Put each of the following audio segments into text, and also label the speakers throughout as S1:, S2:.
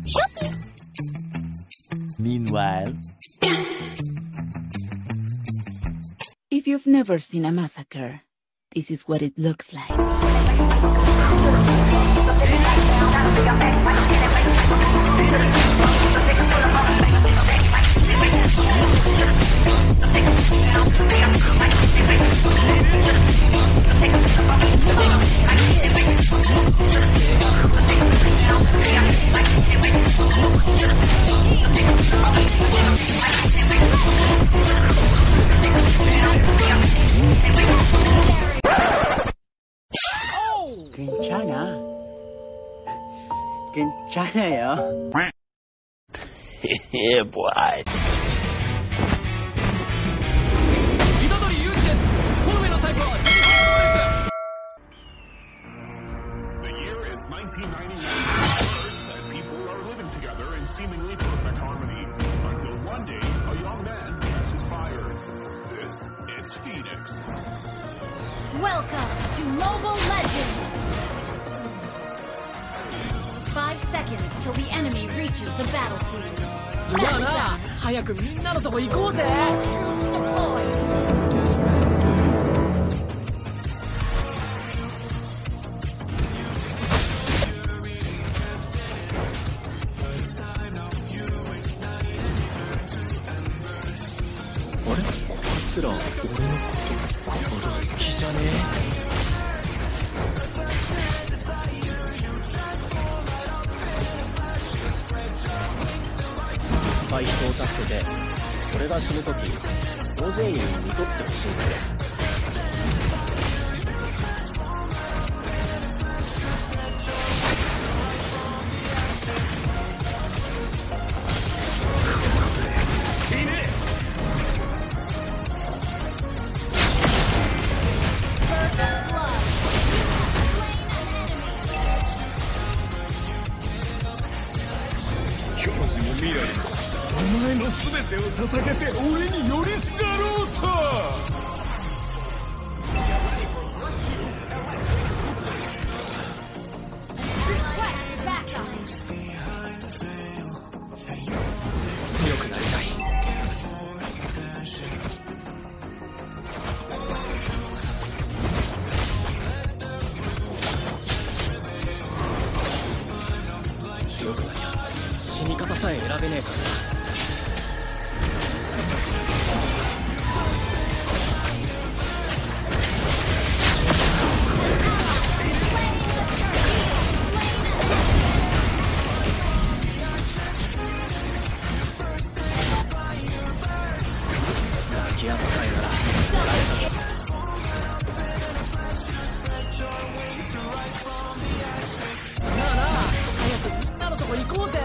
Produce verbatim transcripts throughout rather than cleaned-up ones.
S1: Meanwhile,
S2: if you've never seen a massacre, this is what it looks like.
S1: 괜찮아. 괜찮아요.
S3: Yeah, boy.
S4: The year is nineteen ninety-nine, and people are living together in seemingly perfect harmony until one day a young man catches fire. This is Phoenix.
S5: Welcome to Mobile Legends! Five seconds till the enemy reaches the battlefield. Smash them!
S6: 早くみんなのとこ行こうぜ
S5: Shields deployed!
S6: What? こいつら俺のことまだ好きじゃねいっぱい人を助けて俺が死ぬ時大勢に見とってほしいんですよ
S4: 教授も未来もお前の全てを捧げて俺に寄りすがろうと。
S6: 強くなりたい強くなりゃ死に方さえ選べねえからな気扱いならなあなあ早くみんなのとこ行こうぜ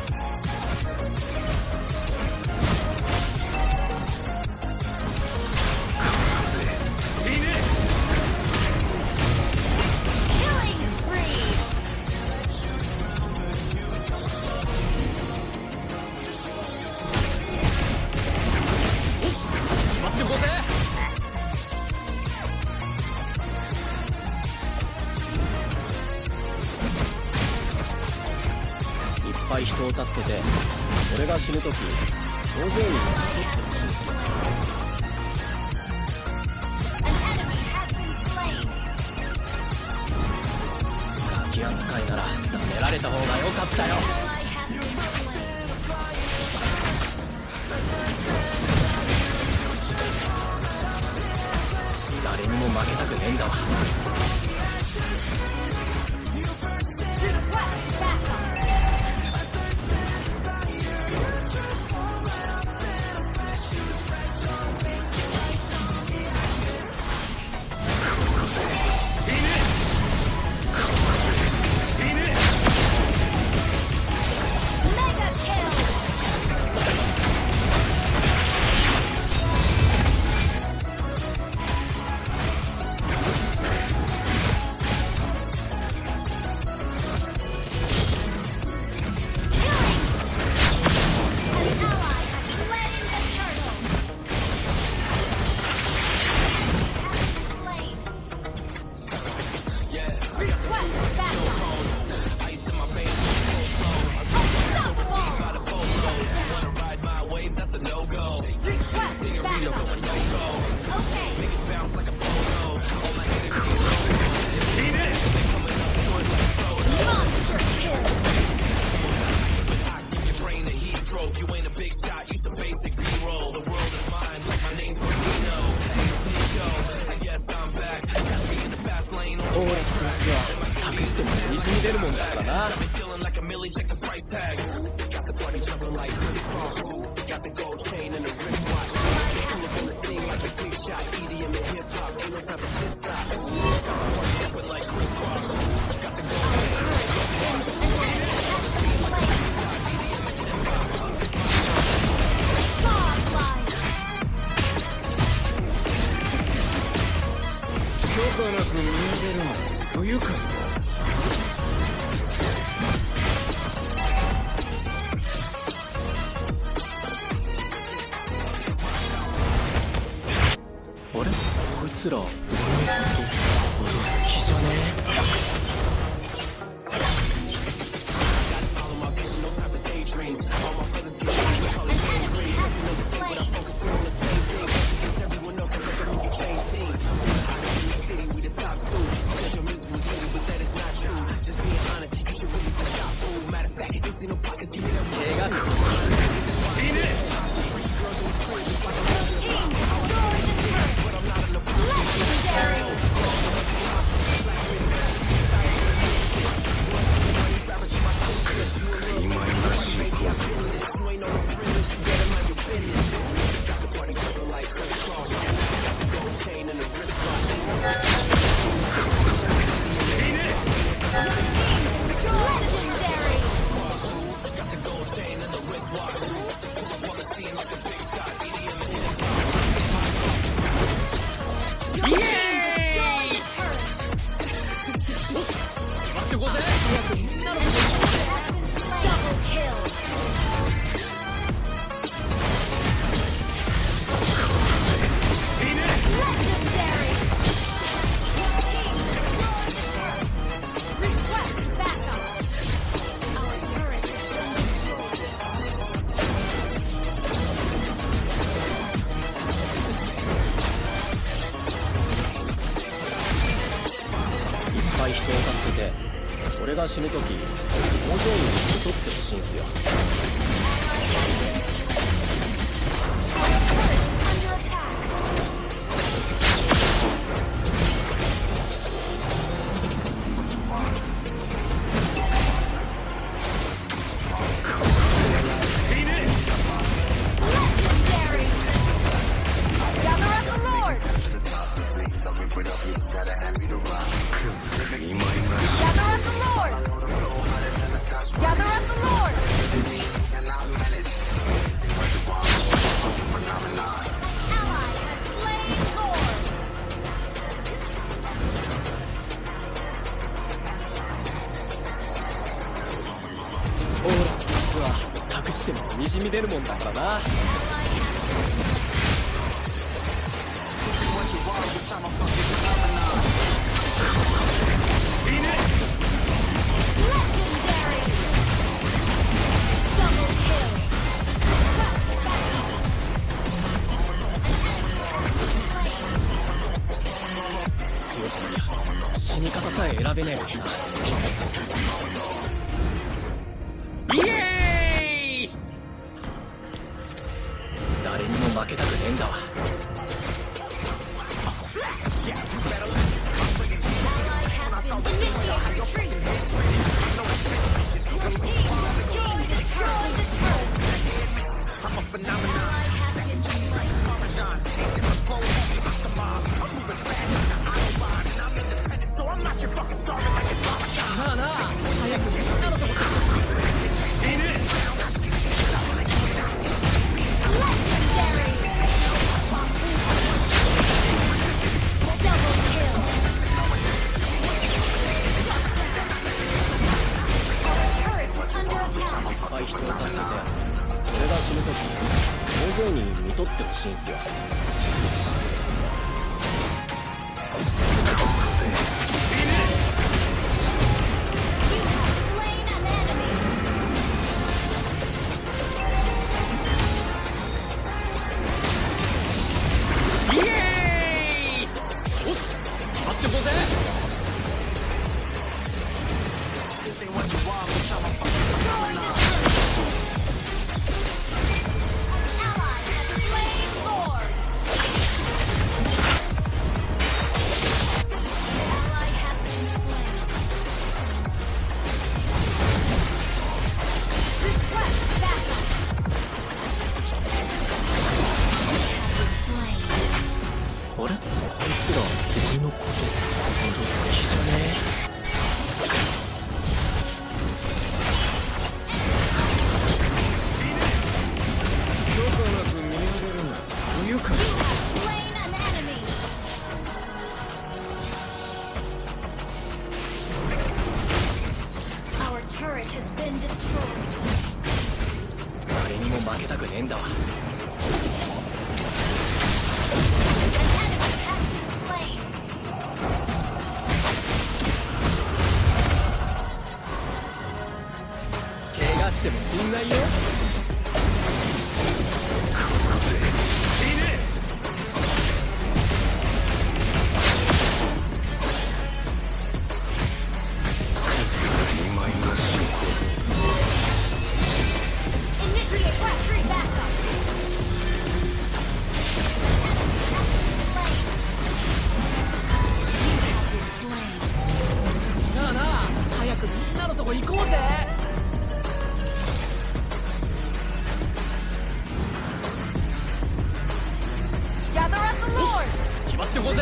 S6: いっぱい人を助けて俺が死ぬ時大勢に取ってほしいっすよガキ扱いなら舐められた方が良かったよ誰にも負けたくねえんだわ price tag. Got the party jumping like crisscross. Got the gold chain and the wristwatch. I'm looking to sing like a big shot. E D M and hip hop, ain't no time for this stop. Got the party jumping like crisscross. Got the gold chain.許可なく見上げるの不愉快だ。あれこいつら脅す気じゃねえ。俺が死ぬ時大勢に取ってほしいんすよ。にじみ出るもんだからな。強くなりゃ死に方さえ選べねえからな。イエーイ！誰にも負けたくねえんだわ。なあなあ、早くみんなのとこ若い人を助けて、俺が死ぬとき大勢に見とってほしいんすよ。イエーイ！おっ、待ってこうぜ。 負けたくねえんだわ。怪我しても死んないよ。なあなあ、早くみんなのとこ行こうぜ。決まってこうぜ。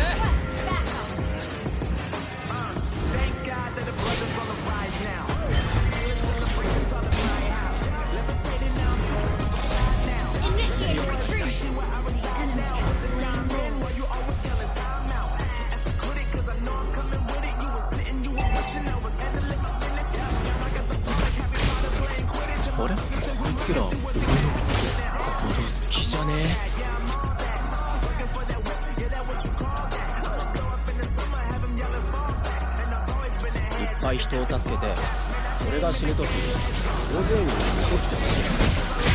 S6: あれ、こいつら俺のこと好きじゃねえ。いっぱい人を助けて俺が死ぬとき大勢に残ってほしい。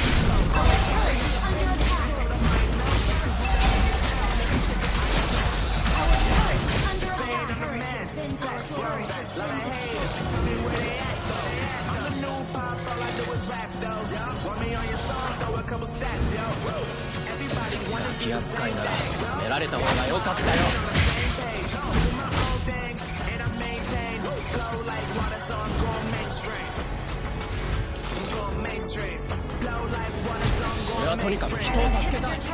S6: ガキ扱いなら舐められた方が良かったよ。俺はとにかく人を助けたい。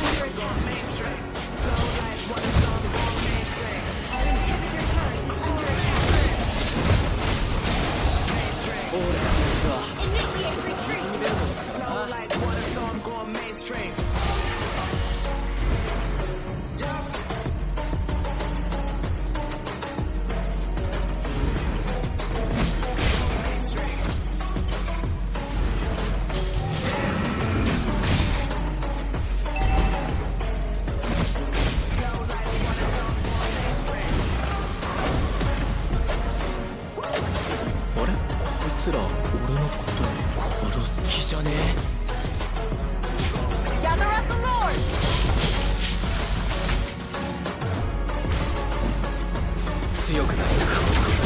S6: 俺の実は苦しみ出るものだからな。こいつら俺のこと殺す気じゃねえ。強くなったか。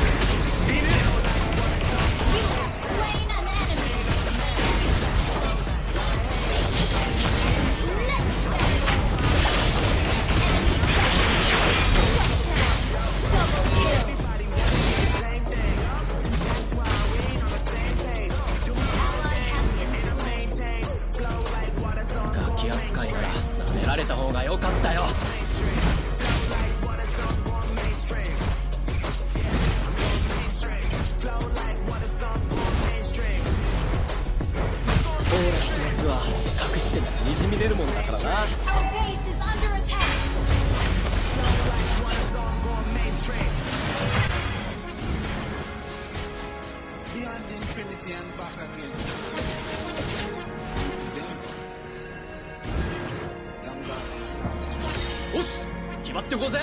S6: ガキ扱いなら舐められた方が良かったよ。隠してもにじみ出るもんだからな。おっす、決まってこうぜ。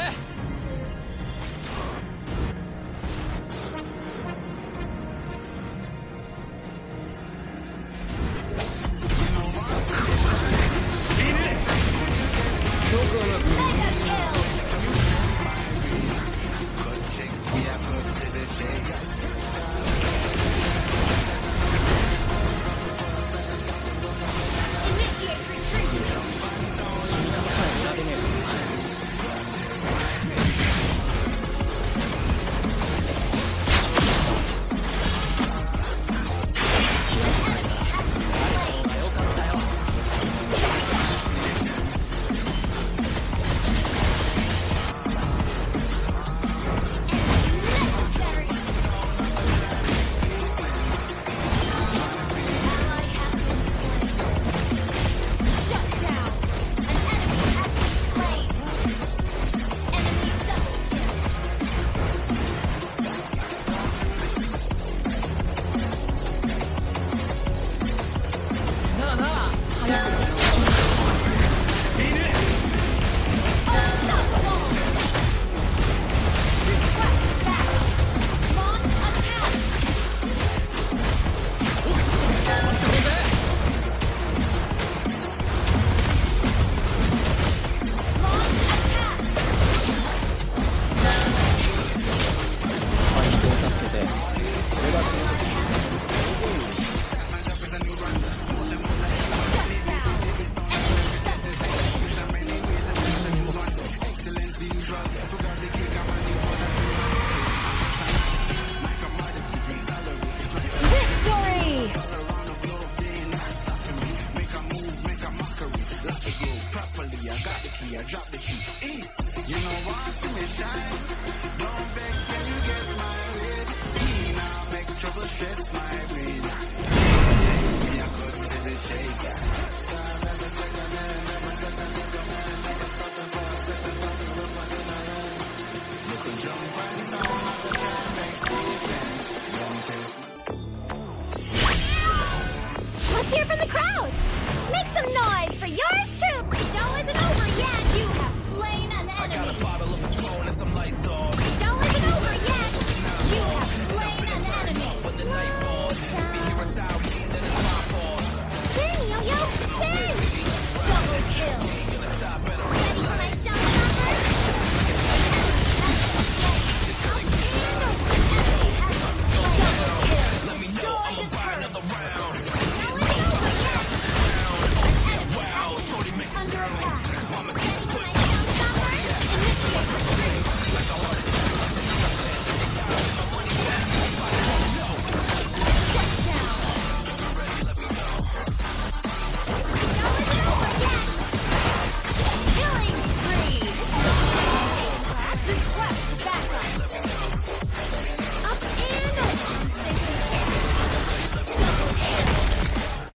S3: Let's hear from the crowd. Make some noise for yours truly.